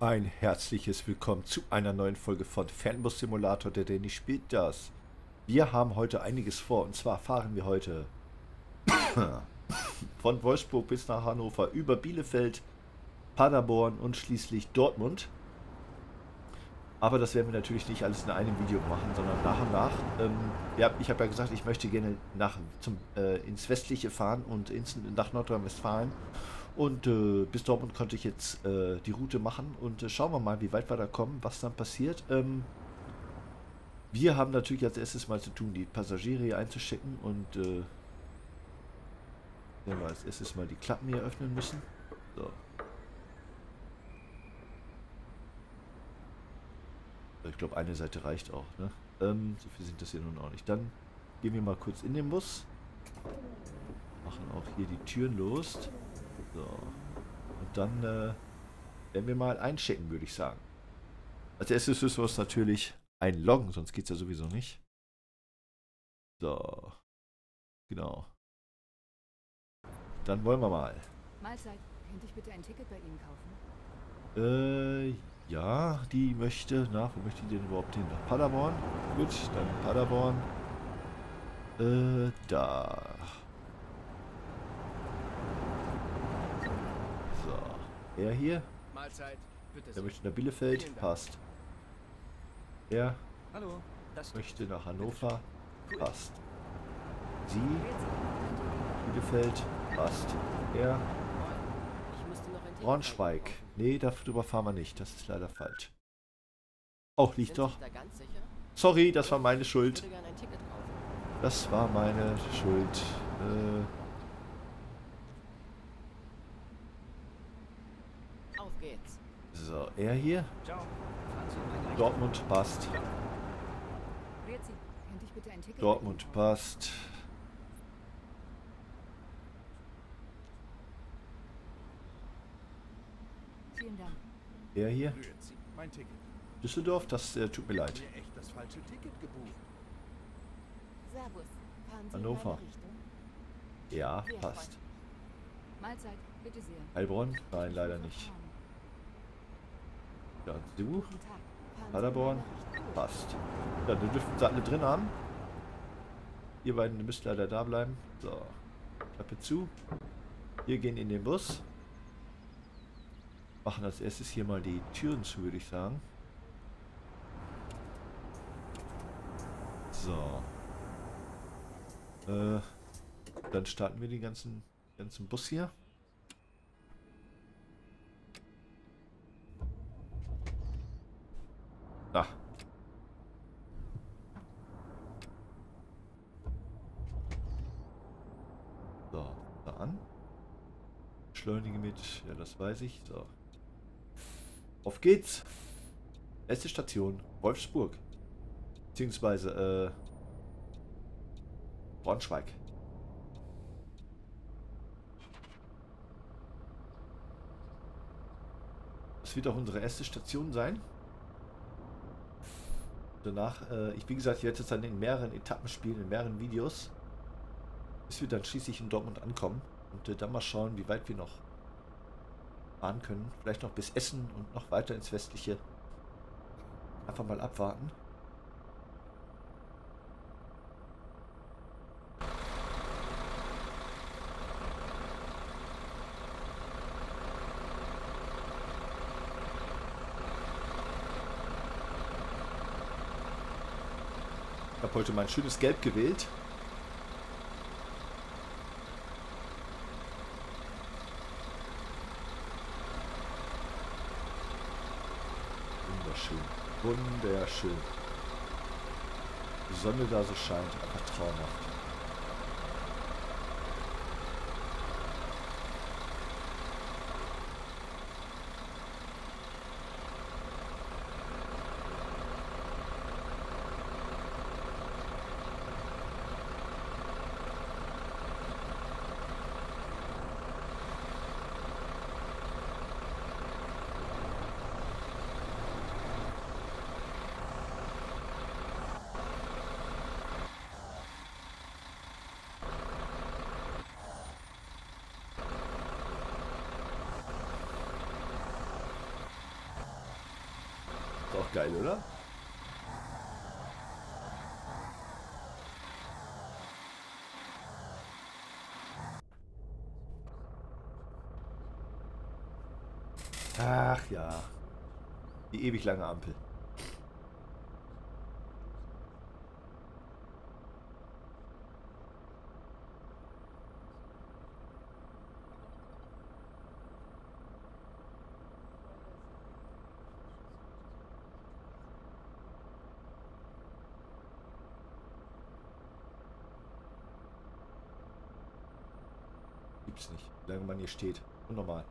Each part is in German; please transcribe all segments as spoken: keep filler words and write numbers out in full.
Ein herzliches Willkommen zu einer neuen Folge von Fernbus Simulator, der Danny spielt das. Wir haben heute einiges vor, und zwar fahren wir heute von Wolfsburg bis nach Hannover, über Bielefeld, Paderborn und schließlich Dortmund. Aber das werden wir natürlich nicht alles in einem Video machen, sondern nach und nach. Ähm, ja, ich habe ja gesagt, ich möchte gerne nach, zum, äh, ins Westliche fahren und ins, nach Nordrhein-Westfalen. Und äh, bis Dortmund konnte ich jetzt äh, die Route machen und äh, schauen wir mal, wie weit wir da kommen, was dann passiert. Ähm, wir haben natürlich als erstes mal zu tun, die Passagiere hier einzuschicken und äh, werden wir als erstes mal die Klappen hier öffnen müssen. So. Ich glaube, eine Seite reicht auch, ne? Ähm, so viel sind das hier nun auch nicht. Dann gehen wir mal kurz in den Bus. Machen auch hier die Türen los. So. Und dann äh, werden wir mal einchecken, würde ich sagen. Als erstes müssen wir uns natürlich einloggen, sonst geht es ja sowieso nicht. So. Genau. Dann wollen wir mal. Mahlzeit. Könnte ich bitte ein Ticket bei Ihnen kaufen? Äh, ja, die möchte, nach, wo möchte die denn überhaupt hin? Nach Paderborn? Gut, dann Paderborn. Äh, da. So. Er hier. Mahlzeit. Bitte Der sehr. möchte nach Bielefeld. Passt. Er Hallo. Das möchte nach Hannover. Cool. Passt. Sie. Bielefeld. Passt. Er. Ich müsste noch ein Ticket Braunschweig. kaufen. Nee, darüber fahren wir nicht. Das ist leider falsch. Oh, liegt Sind doch. Sie da ganz sicher? Sorry, das war meine Ich Schuld. würde gerne ein Ticket kaufen. Das war meine Schuld. Äh, Auf geht's. so, er hier. Ciao. Fahren Sie mal gleich. Dortmund passt. Grüezi. Könnte ich bitte ein Ticket Dortmund bei Ihnen kaufen? passt. Vielen Dank. Er hier. Grüezi, mein Ticket. Düsseldorf, das äh, tut mir leid. Mir echt das falsche Ticket gebucht. Servus. Fahren Sie Hannover. in meine Richtung? Ja, Sehr passt. freundlich. Mahlzeit. Bitte sehr. Heilbronn? Nein, leider nicht. Ja, du? Guten Tag. Fahren Sie in Paderborn? meine Richtung? Passt. Ja, dann dürfen sie alle drin haben. Ihr beiden müsst leider da bleiben. So. Klappe zu. Wir gehen in den Bus. Machen als erstes hier mal die Türen zu, würde ich sagen. So. Äh, dann starten wir den ganzen, ganzen Bus hier. Na. So, da an. Beschleunige mit, ja, das weiß ich. So. Auf geht's. Erste Station, Wolfsburg. Beziehungsweise, äh, Braunschweig. Das wird auch unsere erste Station sein. Danach, äh, ich wie gesagt, ich werde jetzt dann in mehreren Etappen spielen, in mehreren Videos. Bis wir dann schließlich in Dortmund ankommen. Und äh, dann mal schauen, wie weit wir noch fahren können. Vielleicht noch bis Essen und noch weiter ins Westliche. Einfach mal abwarten. Ich habe heute mein schönes Gelb gewählt. Wunderschön. Wunderschön. Die Sonne da so scheint. Einfach traumhaft. Ist auch geil, oder? Ach ja. Die ewig lange Ampel. Gibt's nicht, solange man hier steht. Unnormal.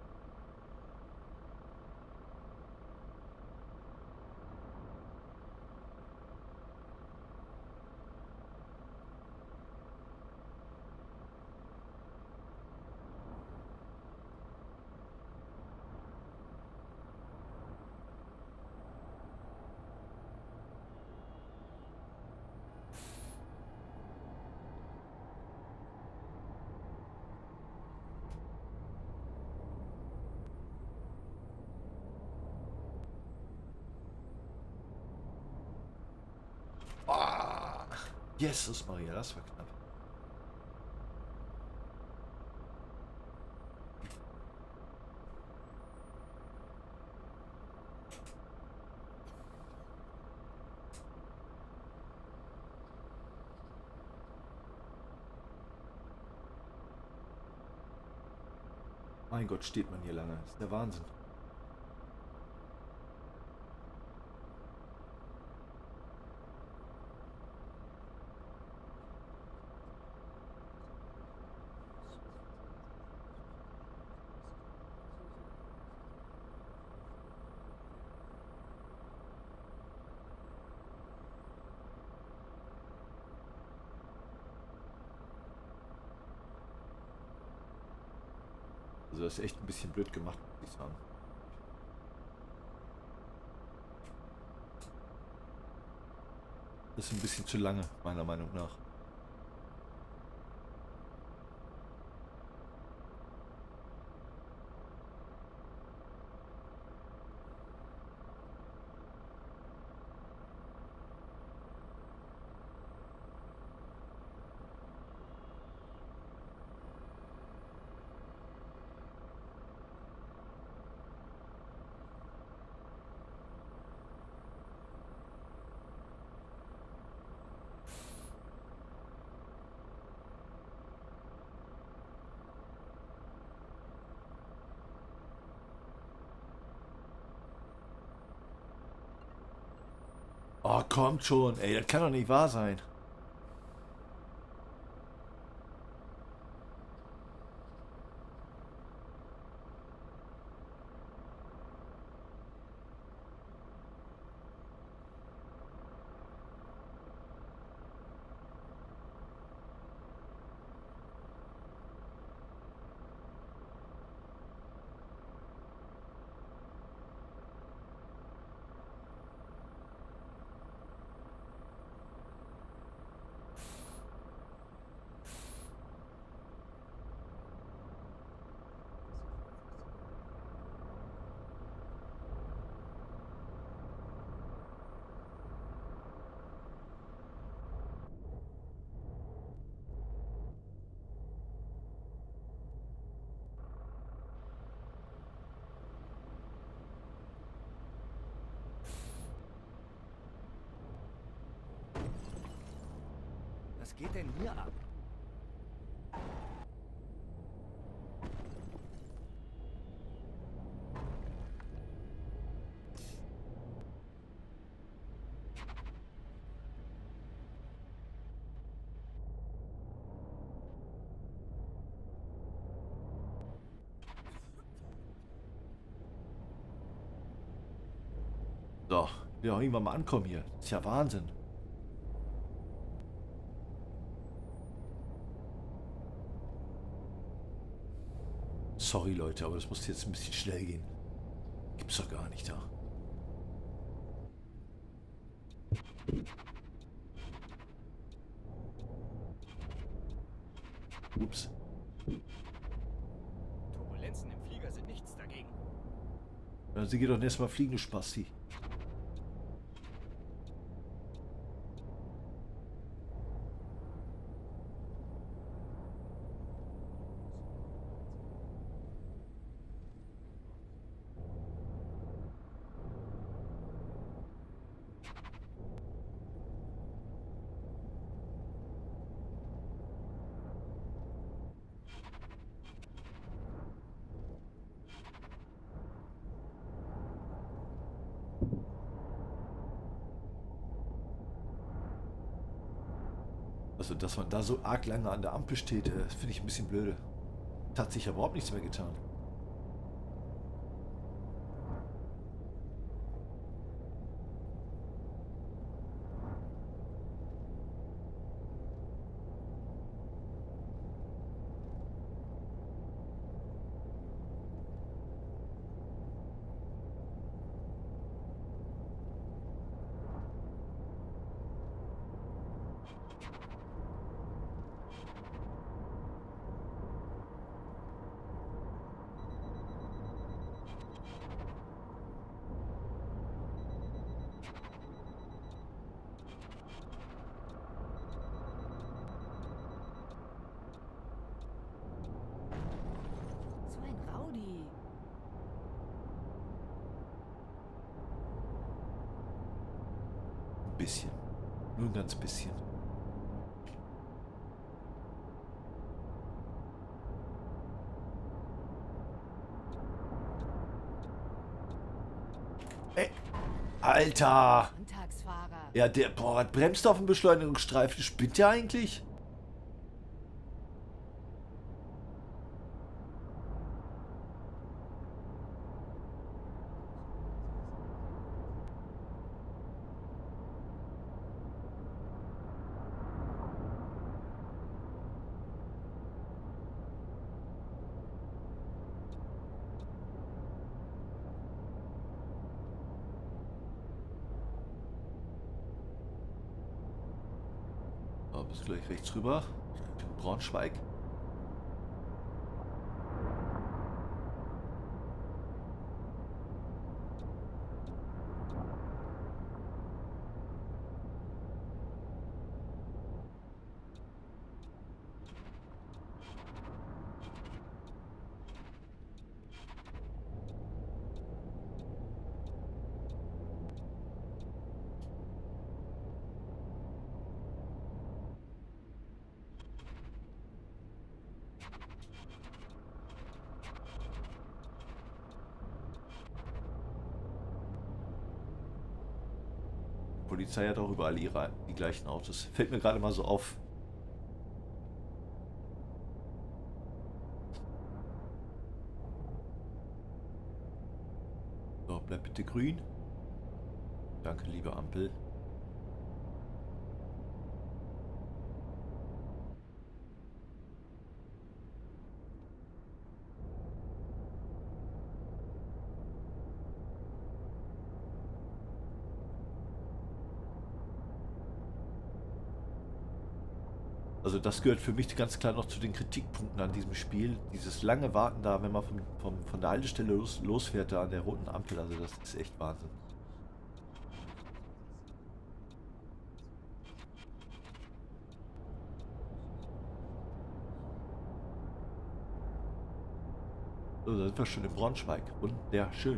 Jesus Maria, das war knapp. Mein Gott, steht man hier lange. Das ist der Wahnsinn. Also das ist echt ein bisschen blöd gemacht, muss ich sagen. Das ist ein bisschen zu lange, meiner Meinung nach. Oh, kommt schon, ey, das kann doch nicht wahr sein. Was geht denn hier ab? So, ja, irgendwann mal ankommen hier. Das ist ja Wahnsinn. Sorry Leute, aber das muss jetzt ein bisschen schnell gehen. Gibt's doch gar nicht da. Ups. Turbulenzen im Flieger sind nichts dagegen. Ja, sie geht doch erstmal fliegen, du Spasti. Also, dass man da so arg lange an der Ampel steht, äh, das finde ich ein bisschen blöde. Da hat sich ja überhaupt nichts mehr getan. So ein Rowdy. Ein bisschen. Nur ein ganz bisschen. Ey, Alter! Sonntagsfahrer. Ja, der, boah, was bremst auf dem Beschleunigungsstreifen? Spinnt der eigentlich? Oh, bist gleich rechts rüber. Braunschweig. Polizei hat auch überall ihre, die gleichen Autos. Fällt mir gerade mal so auf. So, bleib bitte grün. Danke, liebe Ampel. Also das gehört für mich ganz klar noch zu den Kritikpunkten an diesem Spiel. Dieses lange Warten da, wenn man vom, vom, von der Haltestelle los, losfährt, da an der roten Ampel. Also das ist echt Wahnsinn. So, da sind wir schon in Braunschweig. Wunderschön.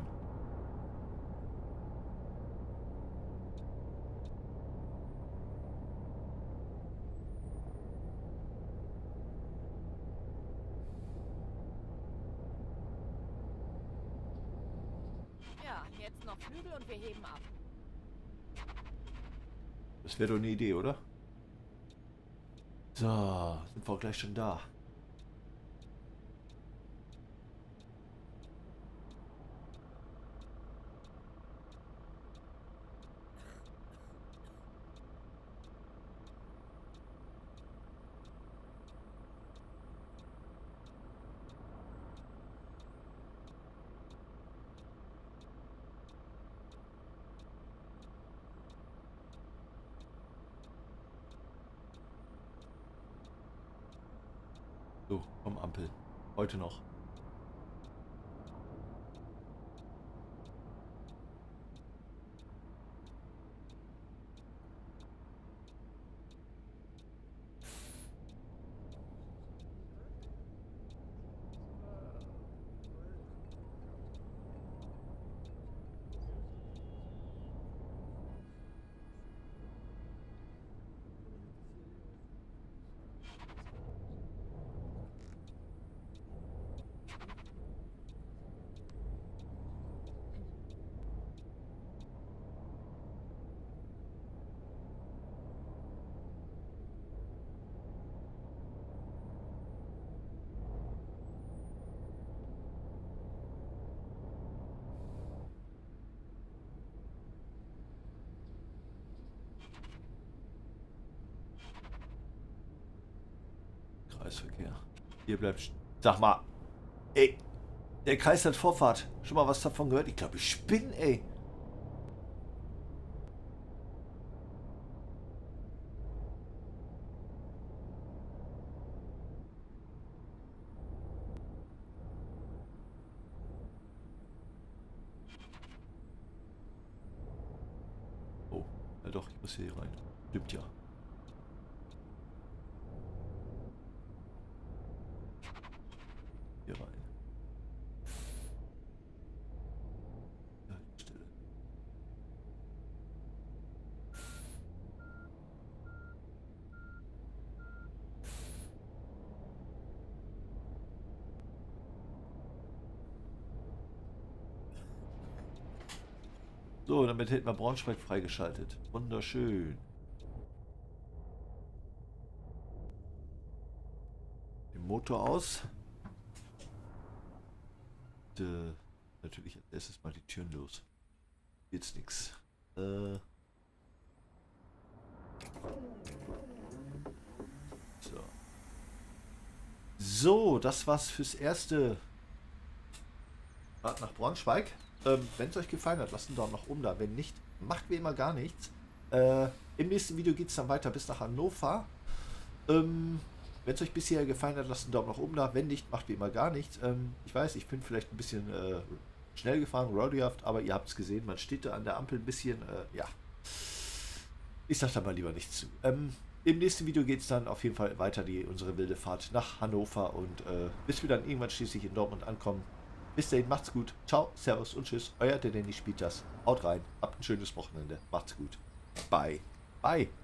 Ja, jetzt noch Flügel und wir heben ab. Das wäre doch eine Idee, oder? So, sind wir auch gleich schon da. So, komm Ampel. Heute noch. Kreisverkehr. Hier bleibt... Sag mal. Ey. Der Kreis hat Vorfahrt. Schon mal was davon gehört? Ich glaube, ich spinne, ey. Oh. Ja doch, ich muss hier rein. Stimmt ja. Hier rein. Ja, Stille. So, damit hätten wir Braunschweig freigeschaltet. Wunderschön. Den Motor aus. Und, äh, natürlich als erstes mal die Türen los. Jetzt nix. Äh. So. So, das war's fürs erste. Fahrt nach Braunschweig. Ähm, wenn es euch gefallen hat, lasst einen Daumen nach oben da. Wenn nicht, macht wie immer gar nichts. Äh, Im nächsten Video geht es dann weiter bis nach Hannover. Ähm, wenn es euch bisher gefallen hat, lasst einen Daumen nach oben da. Wenn nicht, macht wie immer gar nichts. Ähm, ich weiß, ich bin vielleicht ein bisschen äh, schnell gefahren, roadiehaft, aber ihr habt es gesehen, man steht da an der Ampel ein bisschen, äh, ja. Ich sag da mal lieber nichts zu. Ähm, Im nächsten Video geht es dann auf jeden Fall weiter, die unsere wilde Fahrt nach Hannover und äh, bis wir dann irgendwann schließlich in Dortmund ankommen. Bis dahin, macht's gut. Ciao, Servus und Tschüss. Euer der Danny spielt das. Haut rein. Habt ein schönes Wochenende. Macht's gut. Bye. Bye.